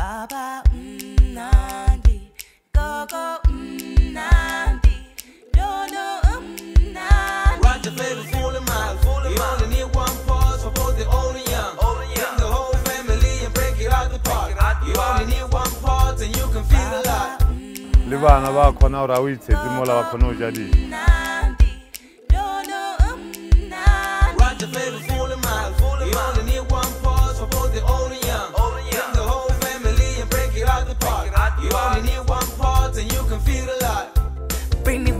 Baba Nandi, Gogo Nandi, Dodo Nandi. Rajah flavorful and mild. You only need one pause for both the old and young. Bring the whole family and break it out the park. You only need one part and you can feel a lot. Libana bakho na urawithe zimola bakho no jadi. Rajah flavorful and mild. You only need one pause for both the old and young. Bring the whole family and break it out the park. You only need one part and you can feel a lot. Bring me